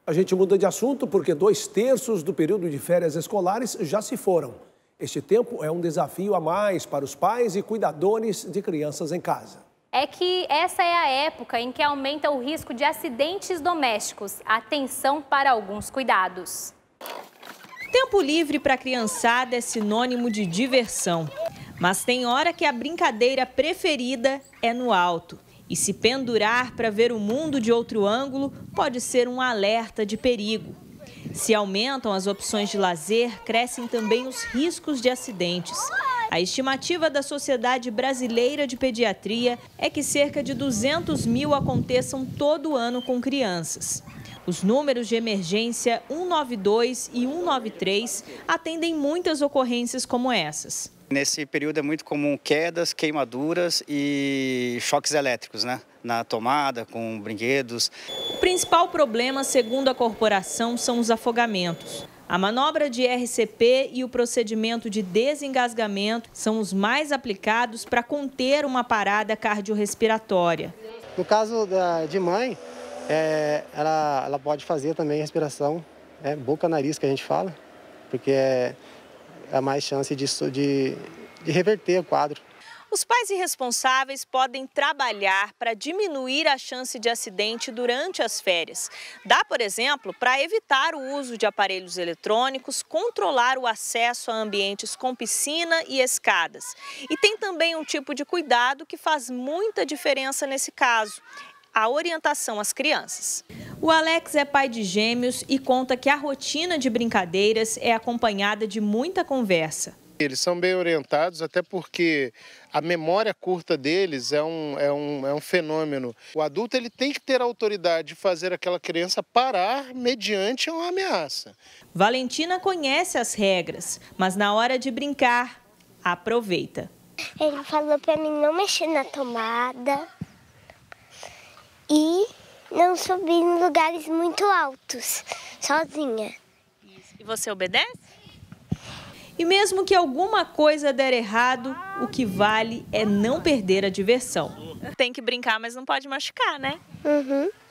A gente muda de assunto porque 2/3 do período de férias escolares já se foram. Este tempo é um desafio a mais para os pais e cuidadores de crianças em casa. É que essa é a época em que aumenta o risco de acidentes domésticos. Atenção para alguns cuidados. Tempo livre para a criançada é sinônimo de diversão. Mas tem hora que a brincadeira preferida é no alto. E se pendurar para ver o mundo de outro ângulo pode ser um alerta de perigo. Se aumentam as opções de lazer, crescem também os riscos de acidentes. A estimativa da Sociedade Brasileira de Pediatria é que cerca de 200 mil aconteçam todo ano com crianças. Os números de emergência 192 e 193 atendem muitas ocorrências como essas. Nesse período é muito comum quedas, queimaduras e choques elétricos, na tomada, com brinquedos. O principal problema, segundo a corporação, são os afogamentos. A manobra de RCP e o procedimento de desengasgamento são os mais aplicados para conter uma parada cardiorrespiratória. No caso de mãe, ela pode fazer também respiração, boca-nariz que a gente fala, porque há mais chance de reverter o quadro. Os pais irresponsáveis podem trabalhar para diminuir a chance de acidente durante as férias. Dá, por exemplo, para evitar o uso de aparelhos eletrônicos, controlar o acesso a ambientes com piscina e escadas. E tem também um tipo de cuidado que faz muita diferença nesse caso: a orientação às crianças. O Alex é pai de gêmeos e conta que a rotina de brincadeiras é acompanhada de muita conversa. Eles são bem orientados, até porque a memória curta deles é um fenômeno. O adulto ele tem que ter a autoridade de fazer aquela criança parar mediante uma ameaça. Valentina conhece as regras, mas na hora de brincar, aproveita. Ele falou para mim não mexer na tomada e não subir em lugares muito altos, sozinha. E você obedece? E mesmo que alguma coisa der errado, o que vale é não perder a diversão. Tem que brincar, mas não pode machucar, né? Uhum.